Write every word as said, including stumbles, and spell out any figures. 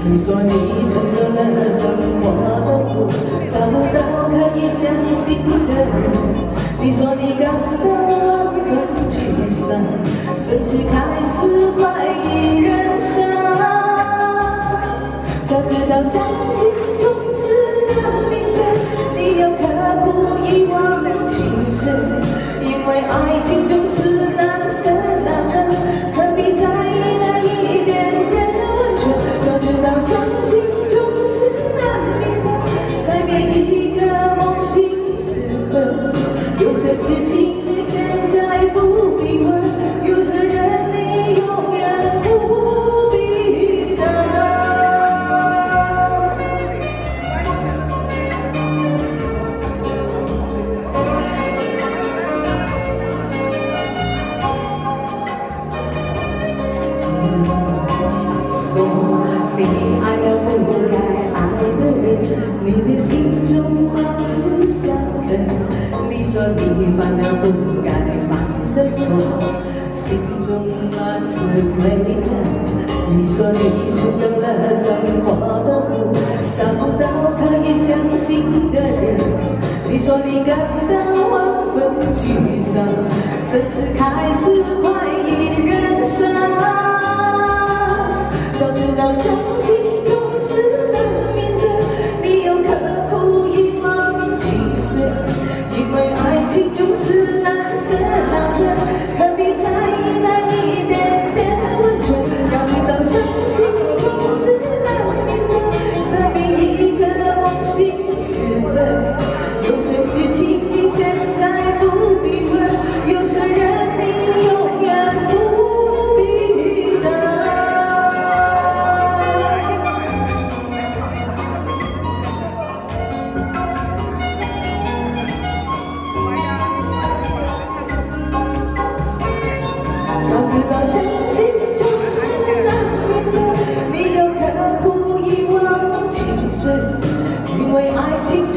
你说你穿着了生活的路，找不到可以相信的人。你说你感到万分沮丧，甚至开始怀疑人生。早知道相信总是难免的，你又刻苦遗忘情深，因为爱情总是难舍难分，何必在意那一点点温存？早知道相信总是难免的，在每一个梦醒时分，有些事情你现在不必问，有些人你永远不必等。说你爱了不该爱的人，你的心中满是伤痕。你说你犯了不该犯的错，心中满是泪痕。你说你穿着了生活的路，找不到可以相信的人。你说你感到万分沮丧，甚至开始怀疑人生。早知道相信总是难免的，你又刻苦遗忘情深，因为爱情总是难舍难分，何必在意那一点点温存？要知道相信总是难免的，在每一个梦醒时分，有些事情你现在不必问，有些人你永远不必等。早知道相信总是难免的，你又刻苦遗忘情深，因为爱情。